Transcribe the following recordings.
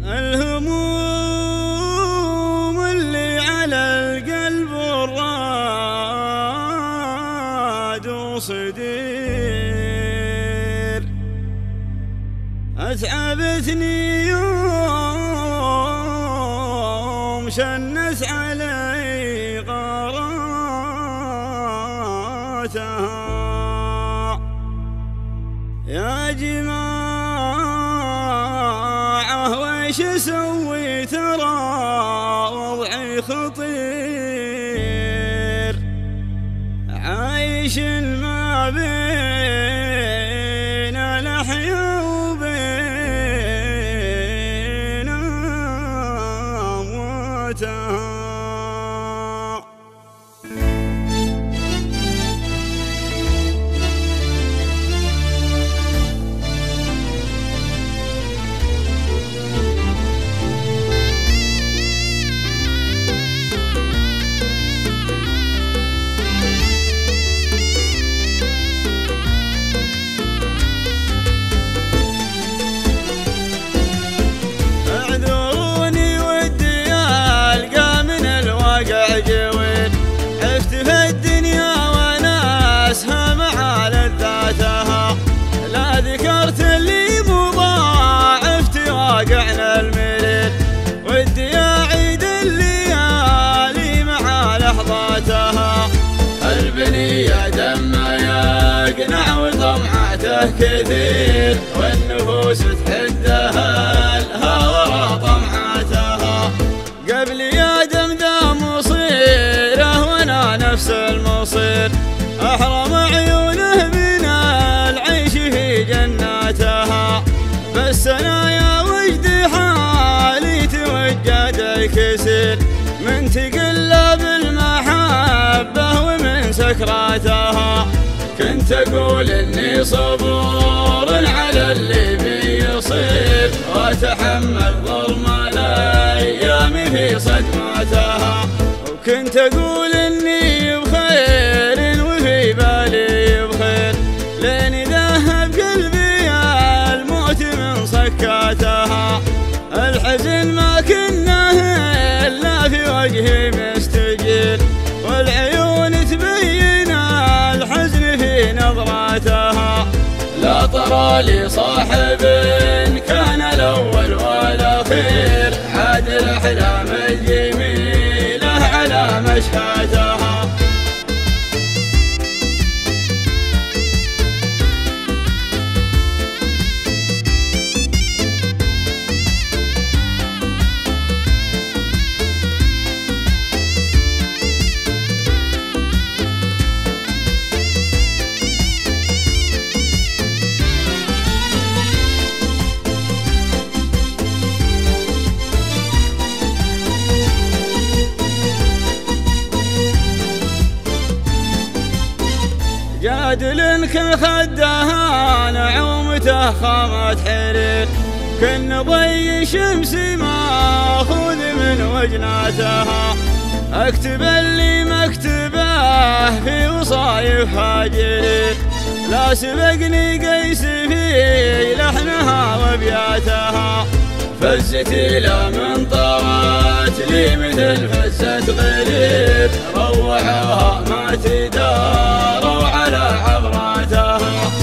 الهموم اللي على القلب والراد وصدير أتعبتني يوم شنت علي غاراتها يا جماعة ويش اسوي ترى وضعي خطير عايش ما بين الأحياء وبين أمواتها عفت في الدنيا وناسها مع لذاتها لا ذكرت اللي مضى عفت واقعنا المرير ودي أعيد الليالي مع لحظاتها البنية دم يقنع وطمعته كثير والنفوس تحدها الهوى طمعتها قبل يا دم ذا مصيره وانا نفس المصير احرم عيونه من العيش في جناتها بس انا يا وجدي حالي توجد الكسر من تقلب المحبه ومن سكراتها كنت اقول اني صبور على اللي بيصير واتحمل ظلم الايام في صدماتها وكنت اقول اني بخير وفي بالي بخير لين ذهب قلبي الموت من صكاتها الحزن ما كنا الا في وجهي مستجير والعيون تبين الحزن في نظراتها لا ترى لي صاحب كان الاول والاخير عاد الاحلام الجميله على مشهاتها جادل كل خدها نعومته خامت حرير كن ضي شمسي ماخوذ من وجناتها اكتب اللي مكتبه في وصايف هاجرين لا سبقني قيس في لحنها وابياتها فزتي لا من طرات لي مثل فزة غريب روعوها ما تداروا على عبراتها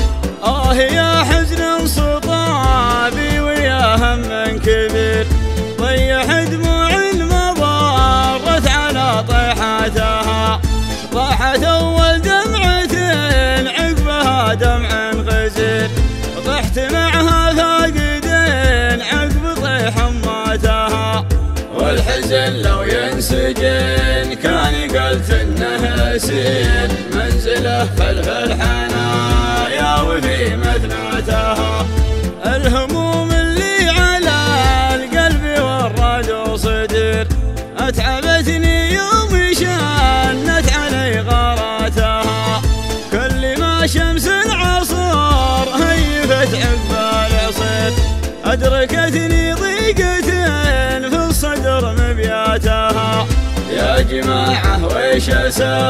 يا حزن صطابي ويا هم كبير ضيح دموع المضارت على طيحاتها طاحت اول دمعة عقبها دمع غزير طحت معها فاقدين عقب طيح اماتها والحزن لو ينسجن كان قلت انه يسير منزله خلف الحنايا وفي مثناتها الهموم اللي على القلب والراد وصدر اتعبتني يوم شنت علي غاراتها كل ما شمس العصر هيفت عقب العصير ادركتني ضيقة في الصدر مبياتها يا جماعة ويش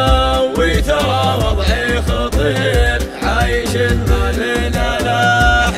اسوي ترى وضعي خطير عايش ما بين